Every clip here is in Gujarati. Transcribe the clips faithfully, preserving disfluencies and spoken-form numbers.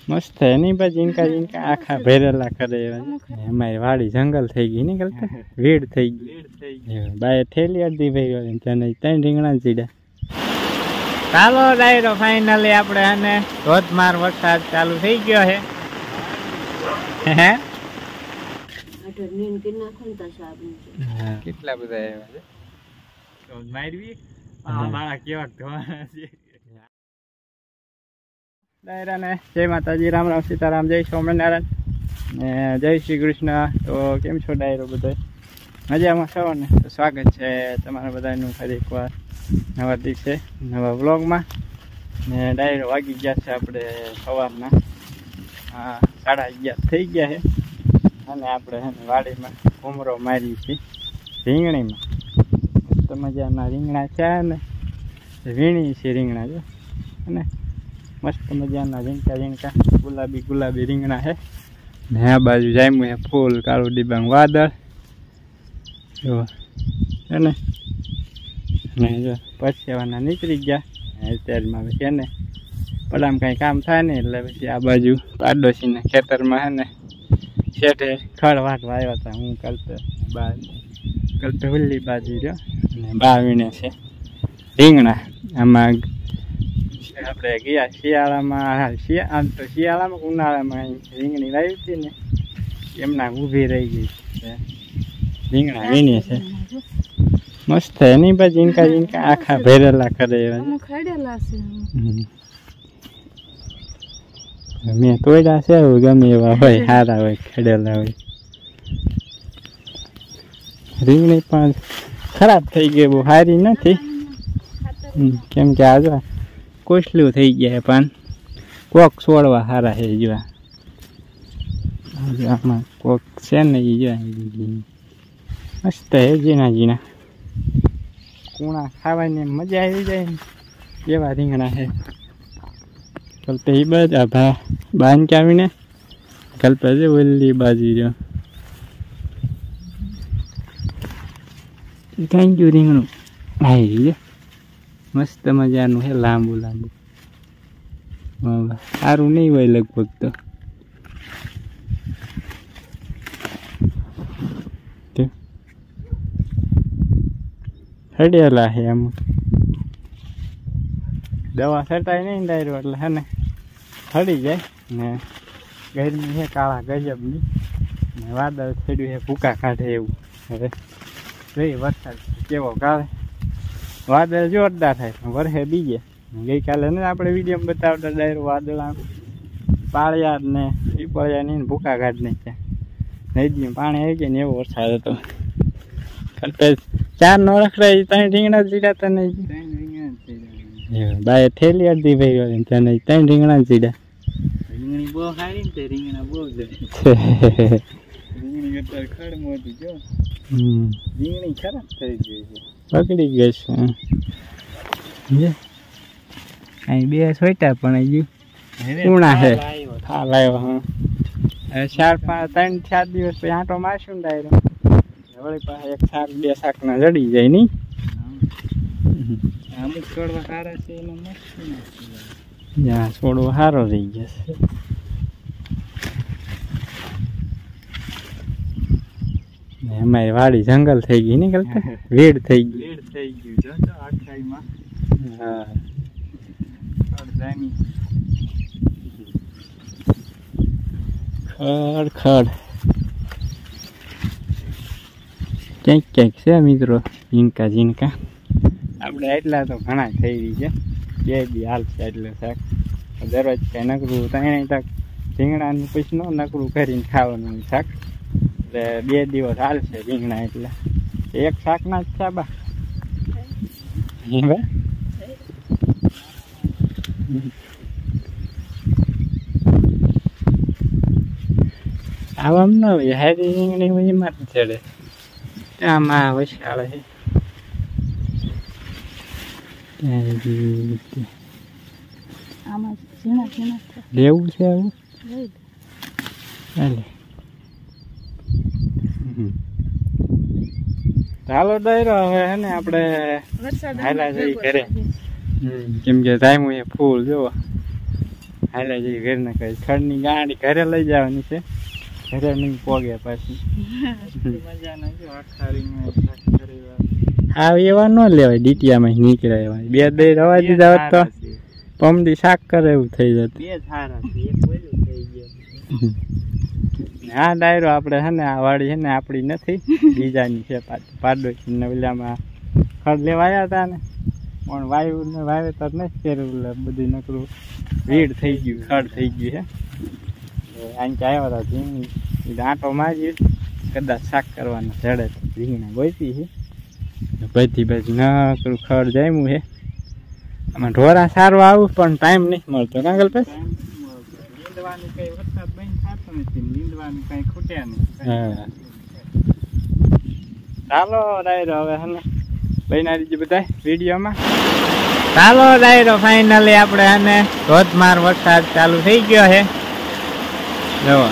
मस्त है नहीं बस जिनका जिनका आखा भरेला करे हमारी वाड़ी जंगल થઈ ગઈ ની કરતા વીડ થઈ ગઈ બાય ઠેલી અડધી ભરી તને ત્રણ રીંગણા ચીડા ચાલો ડાયરો ફાઇનલી આપણે આને ધોધમાર વરસાદ ચાલુ થઈ ગયો છે હે કેટલા બધા આવ્યા છે તો મારવી આ મારા કેવા ધોવાના છે દાયરા ને જય માતાજી રામ રામ સીતારામ જય સ્વામિનારાયણ ને જય શ્રી કૃષ્ણ તો કેમ છો ડાયરો બધા મજામાં છો ને તો સ્વાગત છે તમારા બધાનું ફરી એકવાર નવા દિવસે નવા વ્લોગમાં ને ડાયરો વાગી ગયા છે આપણે સવારના હા સાડા અગિયાર થઈ ગયા છે અને આપણે છે ને વાડીમાં ઉમરો મારી છીએ રીંગણીમાં મસ્ત મજાના રીંગણા છે ને વીણી છે રીંગણા જો અને मस्त मजाना झीणका झीणका गुलाबी गुलाबी રીંગણા है ने आ बाजू जाम्યું है फूल काळू ડીબાંગ वादळ જો है ने ने जो परसेवाना નીકળી ગયા અત્યારમાં હવે છે ને પડામ કાંઈ કામ થાય ને એટલે પછી આ બાજુ પાડોશીના ખેતરમાં હે ને શેઠે ખડ વાટવા આવ્યા હતા હું કલ્પે બા કલ્પે હુલ્લી બાજુ રહ્યો ને બા વીણે છે રીંગણા આમાં આપણે ગયા શિયાળામાં શિયા આમ તો શિયાળામાં ઉનાળામાં રીંગણી વાવી હતી ને એમના ઊભી રહી ગઈ છે રીંગણા વીણીએ છે મસ્ત છે નહીં બસ જીનકા જીનકા આખા ભરેલા કરે મેં તોડ્યા છે ગમે એવા હોય સારા હોય ખેડેલા હોય રીંગણી પણ ખરાબ થઈ ગઈ બહુ સારી નથી કેમ કે આજે કોસલું થઈ ગયા પણ કોક છોડવા સારા છે જો આમાં કોક છે ને એ જો મસ્ત છે ઝીણા ઝીણા કૂણા ખાવાની મજા આવી જાય ને એવા રીંગણા છે કલ્પે એ બધા ભા બાંધ આવીને કલ્પે છે ઓલી બાજુ જો થેન્ક યુ રીંગણું આવી ગયું મસ્ત મજાનું છે લાંબુ લાંબુ સારું નહીં હોય લગભગ તો હડેલા છે આમ દવા છટાય નહીં ડાયરો એટલે હે ને હળી જાય ને ગરમી છે કાળા ગજબની ને વાદળ છેડ્યું છે ભૂકા કાઢે એવું હવે જોઈ વરસાદ કેવો કાઢે વાદળ જોરદાર થાય વરસે બીજે ગઈકાલે ને આપણે વિડીયો બતાવતા ડાયરો વાદળ આમ પાળિયાર ને પીપળિયા ને ભૂકા કાઢ નાખ્યા નદીમાં પાણી આવી જાય ને એવો વરસાદ હતો ચાર નો રખડાય ત્રણ રીંગણા ચીડા તને બાય ઠેલી અડધી ભાઈ તને ત્રણ રીંગણા ચીડા રીંગણી બહુ સારી ને રીંગણા બહુ રીંગણી અત્યારે ખડ મોટી જો રીંગણી ખરાબ થઈ ગઈ છે પકડી ગઈ છે અહીં બે છોટા પણ હજુ કુણા છે થાલ આવ્યો હા હવે ચાર પાંચ ત્રણ ચાર દિવસ પછી આંટો મારશું ને ડાયરો વળી પાસે એક શાક બે શાકના જડી જાય નહીં અમુક છોડવા સારા છે એનો મસ્ત જ્યાં છોડવો સારો રહી જશે અમારી વાડી જંગલ થઈ ગઈ ને કરતા વીડ થઈ ગઈ વીડ થઈ ગયું જો તો આખાઈમાં હા અડધાની ખડ ખડ ક્યાંક ક્યાંક છે મિત્રો ઝીણકા ઝીણકા આપણે એટલા તો ઘણા થઈ રહી છે બે બી હાલશે એટલે શાક દરરોજ કાંઈ નકરું ત્રણેય તક રીંગણાનું પછી ન નકરું કરીને ખાવાનું શાક એટલે બે દિવસ હાલશે રીંગણા એટલે એક શાકના જ છે બા આવામ ન હોય હારી રીંગણી હોય એમાં જ ચડે આમાં વસાળે છે લેવું છે આવું ચાલે ચાલો ડાયરો હવે હે ને આપણે હાલા જઈ ઘરે કેમ કે ટાઈમ હોય ફૂલ જોવો હાલે જઈ ઘર ને કઈ ખડની ગાડી ઘરે લઈ જવાની છે, ઘરે નહીં પોગે પાછી. હા એવા ન લેવાય, ડીટીયામાં નીકળે એવા બે બે રવા દીધા હોત તો પમડી શાક કરે એવું થઈ જતું. હા ડાયરો આપણે છે ને આ વાડી છે ને આપણી નથી, બીજાની છે પાડોશી ને ઓલામાં ખડ લેવા આવ્યા હતા ને પણ વાયુ ને વાવેતર નથી કર્યું, બધું નકરું ભીડ થઈ ગયું, ખડ થઈ ગયું છે. અહીં આવ્યા હતા ઝીણી આંટો મારી કદાચ શાક કરવાના જડે ઝીણા ગોઈતી છે, બધી બાજુ નકરું ખડ જામ્યું છે. આમાં ઢોરા સારું આવું પણ ટાઈમ નહીં મળતો કાંગલ પછી નીંદવાનું કઈ વરસાદ બંધ થતો નથી, નીંદવાનું કઈ ખૂટ્યા નહીં. હા ચાલો ડાયરો હવે હે ને બના દીધી બધા વિડીયોમાં. ચાલો ડાયરો ફાઇનલી આપણે આને ધોધમાર વરસાદ ચાલુ થઈ ગયો છે. જુઓ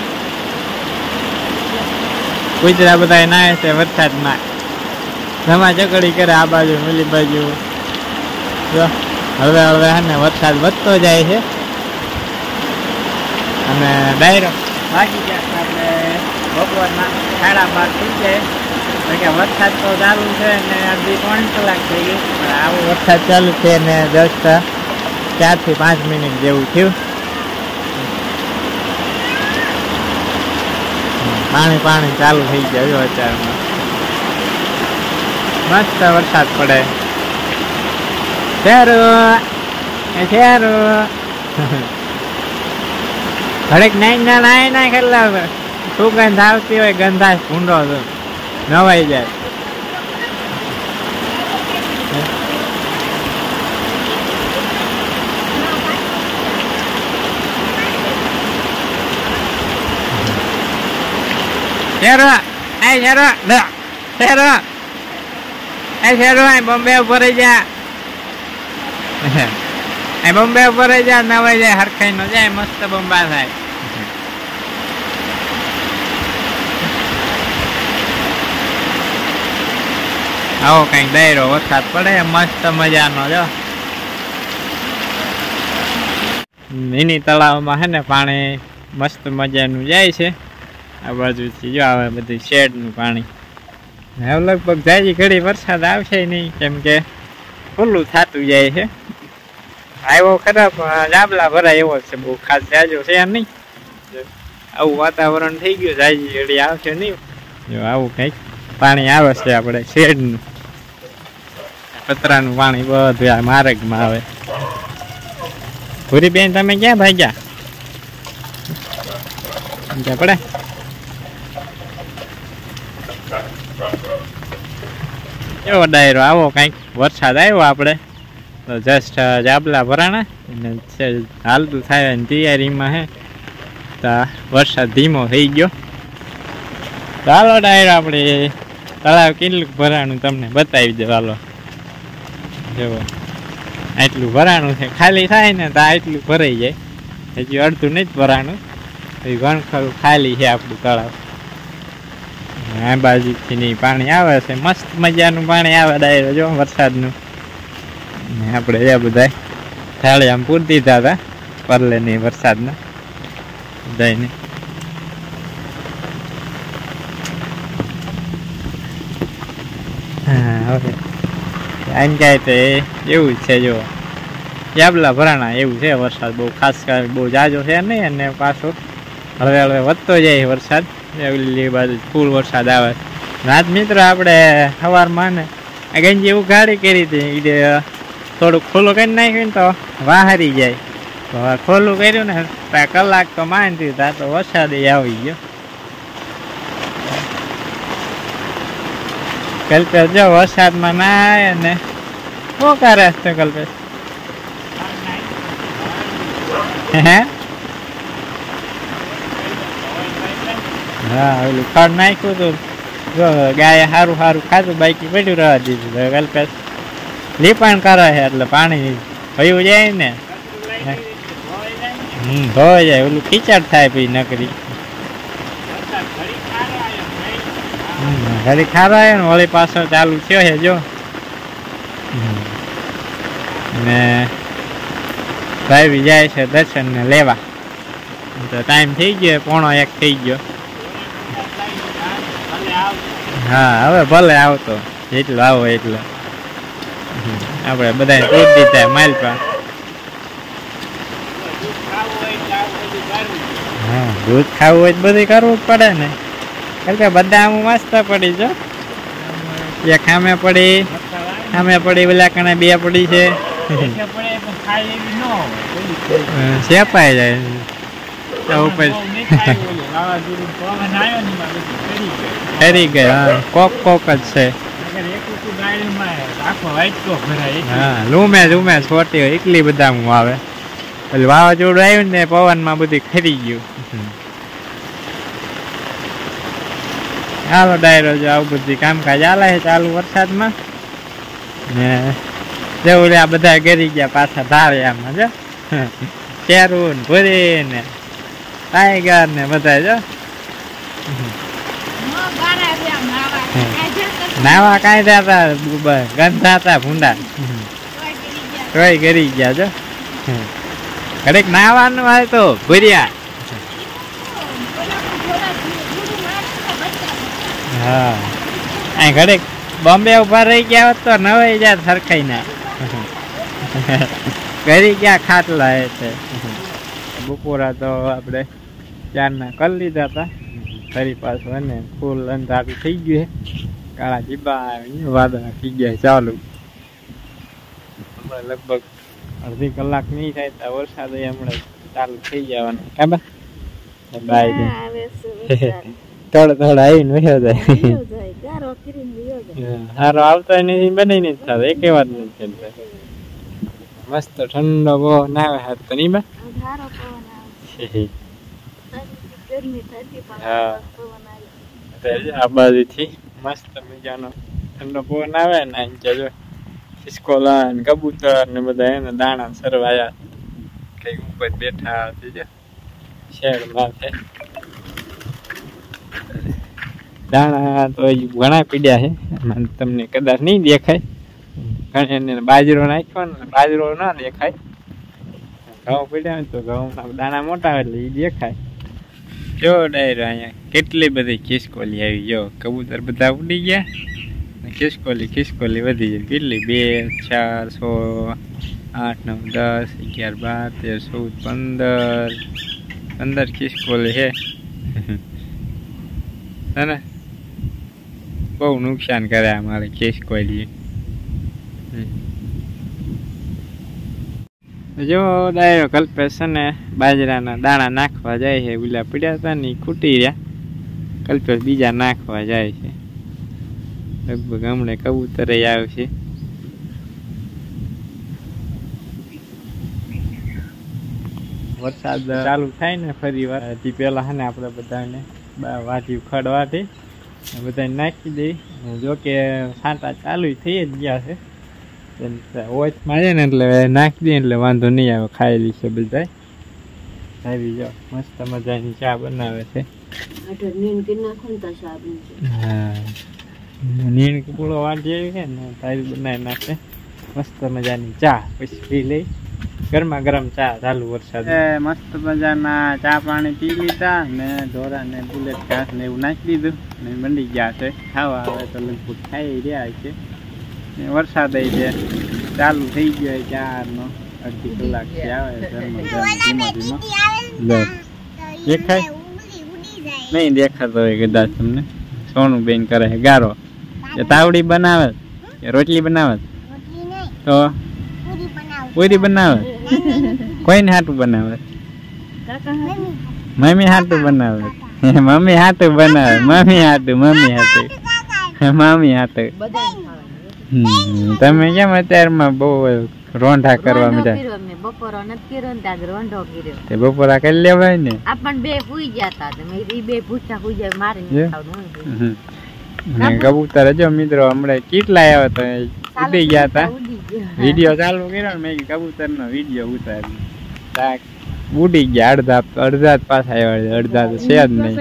કુતરા બધા નાય છે વરસાદમાં, ધમા ચકડી કરે આ બાજુ ઓલી બાજુ. જો હવે હવે હે ને વરસાદ વધતો જાય છે અને ડાયરો બાકી ગયા આપણે બપોરના સાડા બાર થઈ જાય કે વરસાદ તો ચાલુ છે ને અડધી ત્રણ કલાક થઈ ગઈ, પણ આવો વરસાદ ચાલુ છે ને દસ ચાર થી પાંચ મિનિટ જેવું થયું. પાણી પાણી ચાલુ થઈ ગયા જો અત્યારમાં, મસ્ત વરસાદ પડે. શેરો એ શેરો ઘડીક નાઈ ના નાય ના ખેલા સુગંધ આવતી હોય, ગંધાશ ભૂંડો નવાઈ જાય. શેરો એ શેરો શેરો એ શેરો બોમ્બે ઉપર જા, એ બોમ્બે ઉપર જા નવાઈ જાય, હરખાઈ નો જાય, મસ્ત બોમ્બા થાય. આવો કઈક ડાયરો વરસાદ પડે મસ્ત મજાનો. જો મિની તળાવમાં હે ને પાણી મસ્ત મજાનું જાય છે આ બાજુથી. જો આવે બધું શેડ નું પાણી. હવે લગભગ જાજી ઘડી વરસાદ આવશે નહીં, કેમ કે ખુલ્લું થતું જાય છે. આવ્યો ખરાબ ડાબલા ભરાય એવો છે, બહુ ખાસ જાજો છે નહીં. આવું વાતાવરણ થઈ ગયું, જાજી ઘડી આવશે નહીં. જો આવું કઈક પાણી આવે છે આપણે શેડનું, પતરાનું પાણી બધું આ માર્ગમાં આવે. ભૂરી બેન તમે ક્યાં ભાગ્યા ક્યાં પડે? એવો ડાયરો આવો કઈક વરસાદ આવ્યો આપણે તો જસ્ટ જાબલા ભરાણા હાલતું થાય તૈયારીમાં હે તો વરસાદ ધીમો થઈ ગયો. ચાલો ડાયરો આપણે તળાવ કેટલું ભરાણું તમને બતાવી દે. ચાલો જુઓ આટલું ભરાણું છે, ખાલી થાય ને તો આટલું ભરાઈ જાય. હજી અડધું નથી ભરાણું, ઘણું ખરું ખાલી છે આપણું તળાવ. આ બાજુથી નહીં પાણી આવે છે, મસ્ત મજાનું પાણી આવે ડાયરો જો વરસાદનું. આપણે એ બધા થાળી આમ પૂરી દીધા હતા પરલે નહીં વરસાદના બધાને. હા હવે આમ કાંઈ તો એવું જ છે. જો જાબલા ભરાણા એવું છે. વરસાદ બહુ ખાસ બહુ જાજો છે નહીં, અને પાછો હવે હવે વધતો જાય વરસાદ. એવી બાજુ ફૂલ વરસાદ આવે. રાત મિત્રો આપણે સવારમાં ને આ ગંજી ઉઘાડી કરી હતી, એ થોડુંક ખુલ્લું કરી નાખ્યું ને તો વાહરી જાય. તો ખોલું કર્યું ને કલાક તો માંડી દીધા તો વરસાદ આવી ગયો. કલ્પેશ જો વરસાદમાં નાય ને શું કરે છે કલ્પેશ? હે હા ઓલું ખડ નાખ્યું હતું, જો ગાય સારું સારું ખાધું બાકી પડ્યું રહેવા દીધું. કલ્પેશ લીપાણ કરે છે એટલે પાણી ભયું જાય ને હમ ધોઈ જાય, ઓલું ખીચડ થાય પછી નકરી. ઘડી ખારો આવ્યો ને વળી પાછો ચાલુ થયો છે જો. ને ભાઈ જાય છે દર્શન ને લેવા. તો ટાઈમ થઈ ગયો, પોણો એક થઈ ગયો. હા હવે ભલે આવતો, જેટલો આવો એટલો. આપણે બધા દૂધ દીધા માલપા. હા દૂધ ખાવું હોય તો બધું કરવું જ પડે ને. કારણ કે બધા આમ મસ્ત પડી જો. એક ખામે પડી, ખામે પડી, પેલા કણે બે પડી છે. સેપાઈ જાય ઉપર ફરી ગઈ. હા કોક કોક જ છે. હા લૂમે લૂમે છોટી હોય એટલી બધા હું આવે. એટલે વાવાઝોડું આવ્યું ને પવન માં બધું ખરી ગયું. હાલો ડાયરો જો આવું બધું કામકાજ ચાલે છે ચાલુ વરસાદમાં. ને જેવું આ બધા ગરી ગયા પાછા ધારે આમાં જો. શેરું ને ભૂરી ને ટાઈગર ને બધા જો. નાવા કાંઈ થતા ગંધા હતા ભૂંડા, તોય ગરી ગયા જો. ઘડીક નાવાનું હોય તો ભૂર્યા. હા અહીં ઘડીક બોમ્બે ઉભા રહી ગયા હોત તો નવાઈ જાય સરખાઈ ના. ઘરી ગયા ખાટલા એ છે. બપોરા તો આપણે ચારના કરી લીધા હતા. ફરી પાછું અને ફૂલ અંધારું થઈ ગયું છે. કાળા જીબા વાદળા થઈ ગયા ચાલુ. હમણાં લગભગ અડધી કલાક નહીં થાય તો વરસાદ હમણાં ચાલુ થઈ જવાનો. ખબર બાય થોડો થોડો આવીને વયો જાય. સારો આવતો નથી, બની નથી થતો, એક વાત નથી. મસ્ત ઠંડો પવન આવે હાથ તો નહીં બા. હા આ બાજુથી મસ્ત મજાનો ઠંડો પવન આવે ને. જો ખિસકોલા ને કબૂતર ને બધા એને દાણા સરવાયા કઈ ઉપર બેઠા છે. શેડ માથે દાણા તો ઘણા પીડ્યા છે. તમને કદાચ નહીં દેખાય. ઘણા બાજરો નાખ્યો ને બાજરો ના દેખાય. ઘઉં પીડ્યા તો ઘઉં દાણા મોટા એટલે એ દેખાય. જો ડાયરો અહીંયા કેટલી બધી ખિસકોલી આવી. જો કબૂતર બધા ઉડી ગયા. ખિસકોલી ખિસકોલી વધી જાય. કેટલી? બે, ચાર, સો, આઠ, નવ, દસ, અગિયાર, બાર, તેર, ચૌદ, પંદર પંદર ખિસકોલી છે. ને બહુ નુકસાન કરે અમારે ખિસકોલી. જો ડાયરો કલ્પેશ છે ને બાજરાના દાણા નાખવા જાય છે. ઓલા પીડ્યા હતા ને ખૂટી રહ્યા. કલ્પેશ બીજા નાખવા જાય છે. લગભગ હમણે કબૂતર આવશે. વરસાદ ચાલુ થાય ને ફરી વાર હજી પેલા છે ને આપણે બધાને વાટી ખડ વાટી બધાને નાખી દઈ. જોકે છાંટા ચાલુ થઈ જ ગયા છે. ઓછ મારે ને એટલે નાખી દઈએ એટલે વાંધો નહીં આવે. ખાયેલી છે બધા. આવી જાઓ મસ્ત મજાની ચા બનાવે છે. હા નીણ પૂળો વાટી આવી છે ને તારી બનાવી નાખે મસ્ત મજાની ચા. પછી પી લઈ ગરમા ગરમ ચા ચાલુ વરસાદ. મસ્ત મજાના ચા પાણી પી લીધા ને ઢોરા ને બુલેટ ઘાસ ને એવું નાખી દીધું ને મંડી ગયા છે ખાવા. આવે તો લગભગ ખાઈ રહ્યા છે. વરસાદ છે ચાલુ થઈ ગયો ચાર નો અડધી કલાક થી આવે. ધીમો ધીમો દેખાય નહીં દેખાતો હોય કદાચ તમને. સોનું બેન કરે છે ગારો. તાવડી બનાવે કે રોટલી બનાવે તો પૂરી બનાવે. કોઈને હાટું બનાવે? મમ્મી હાટું બનાવે. મમ્મી હાટું બનાવે. મમ્મી હાટું મમ્મી હાટું મમ્મી હાટું. તમે કેમ અત્યારમાં બહુ રોંઢા કરવા માંડ્યા? બપોરા નથી કર્યો ને ત્યાં રોંઢો કર્યો. તે બપોરા કરી લેવાય ને. આપણ બે ભૂઈ ગયા હતા. એ બે ભૂસા ભૂઈ જાય મારે કબૂતર જો મિત્રો હમણાં કેટલા આવ્યા હતા ઉડી ગયા હતા. વિડીયો ચાલુ કર્યો ને મેં કબૂતર નો વિડીયો ઉતાર્યો. ઉડી ગયા અડધા અડધા જ પાછા આવ્યા. અડધા તો છે જ નહીં.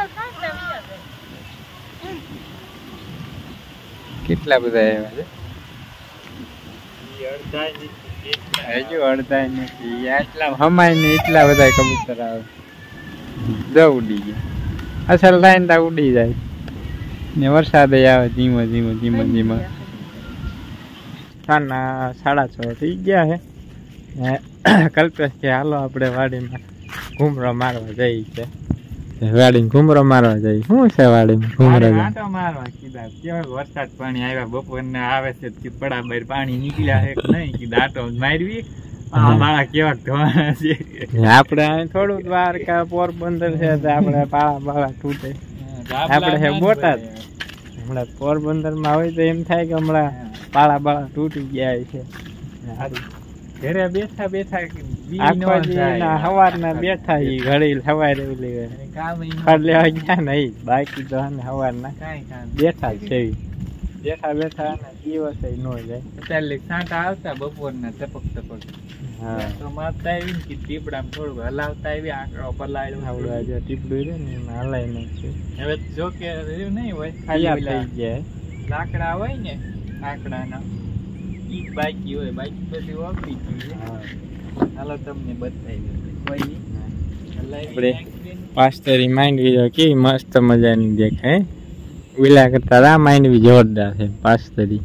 કેટલા બધા આવ્યા છે. હજુ અડધાય નથી એટલા હમાય ને એટલા બધા કબૂતર આવે જો ઉડી ગયા અસલ લાઈન તા ઉડી જાય ને વરસાદ આવે ધીમો ધીમો ધીમો ધીમો સાના સાડા છ થઈ ગયા છે કલ્પેશ કે હાલો આપણે વાડીમાં ઘૂમરો મારવા જઈએ છે વાડી ઘૂમરો મારવા જઈએ શું છે વાડીમાં ઘૂમરો મારવા કીધા કેવા વરસાદ પાણી આવ્યા બપોર ને આવે છે બરાબર પાણી નીકળ્યા છે નહીં કીધા આટો મારવી મારા કેવા ધોવાના છે આપણે થોડુંક દ્વારકા પોરબંદર છે આપણે પાળા બાળા તૂટે આપણે છે બોટાદ હમણાં પોરબંદર માં હોય તો એમ થાય કે હમણાં પાળા બાળા તૂટી ગયા છે ઘરે બેઠા બેઠા સવાર ના બેઠા ઘડી સવારે લેવા ગયા નહીં બાકી તો સવાર ના બેઠા છે બેઠા બેઠા દિવસ નો જાય અત્યારે સાંટા આવતા બપોર ના ટપક ટપક તો મારતા આવી ને ટીપડા થોડું હલાવતા આવી આંકડો પલાળ્યો જો ટીપડું છે ને એમાં હલાઈ નાખ્યું હવે જો કે નહીં હોય ખાલી થઈ જાય લાકડા હોય ને આંકડા ના ઈ બાકી હોય બાકી બધી વાપરી ગયું હાલો તમને બતાવી આપણે પાસ્તરી માંડવી કેવી મસ્ત મજાની દેખાય ઓલા કરતા આ માંડવી જોરદાર છે પાસ્તરી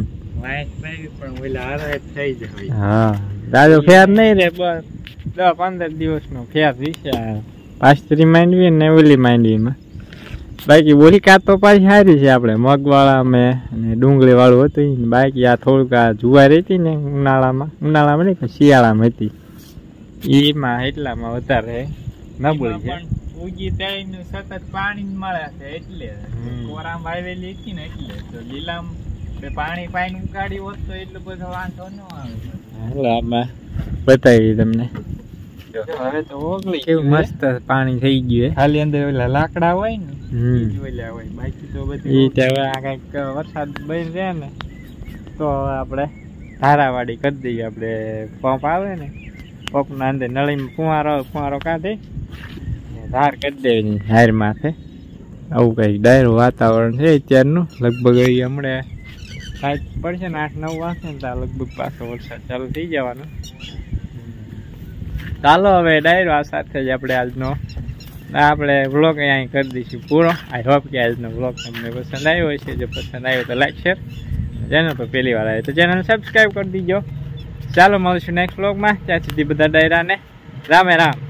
હા દાદો ફેર નહીં રે બસ દસ પંદર દિવસ નો ફેર રહેશે પાસ્તરી માંડવી ને ઓલી માંડવીમાં બાકી બોલી કાં તો પાછી સારી છે આપણે મગવાળા મેં અને ડુંગળી વાળું હતું બાકી આ થોડુંક આ જુવાર હતી ને ઉનાળામાં ઉનાળામાં નહીં શિયાળામાં હતી એમાં એટલામાં વધારે નબળી છે ઉગી તેનું સતત પાણી મળે છે એટલે કોરામ વાવેલી હતી ને એટલે તો લીલામ પાણી પાણી ઉગાડી હોત તો એટલો બધો વાંધો ન આવે હાલો આમાં બતાવી તમને હવે તો ઓગળી કેવું મસ્ત પાણી થઈ ગયું ખાલી અંદર ઓલા લાકડા હોય ને જોયેલા હોય બાકી તો બધી એ ત્યાં કઈક વરસાદ બની રહે ને તો આપણે ધારાવાડી કરી દઈએ આપણે પંપ આવે ને પંપ ના અંદર નળીમાં ફુવારો ફુવારો કાઢે ધાર કરી દેવાની હાર માથે આવું કઈ ડાયરું વાતાવરણ છે અત્યારનું લગભગ હમણાં સાંજ પડશે ને આઠ નવ વાગે ને ત્યાં લગભગ પાછો વરસાદ ચાલુ થઈ જવાનો ચાલો હવે ડાયરો આ સાથે જ આપણે આજનો આપણે વ્લોગ અહીંયા કરી દઈશું પૂરો આઈ હોપ કે આજનો વ્લોગ તમને પસંદ આવ્યો હશે જો પસંદ આવ્યો તો લાઈક શેર ચેનલ પર પહેલી વાર આવે તો ચેનલ સબસ્ક્રાઈબ કરી દીજો ચાલો મળશું નેક્સ્ટ વ્લોગમાં ત્યાં સુધી બધા ડાયરાને રામે રામ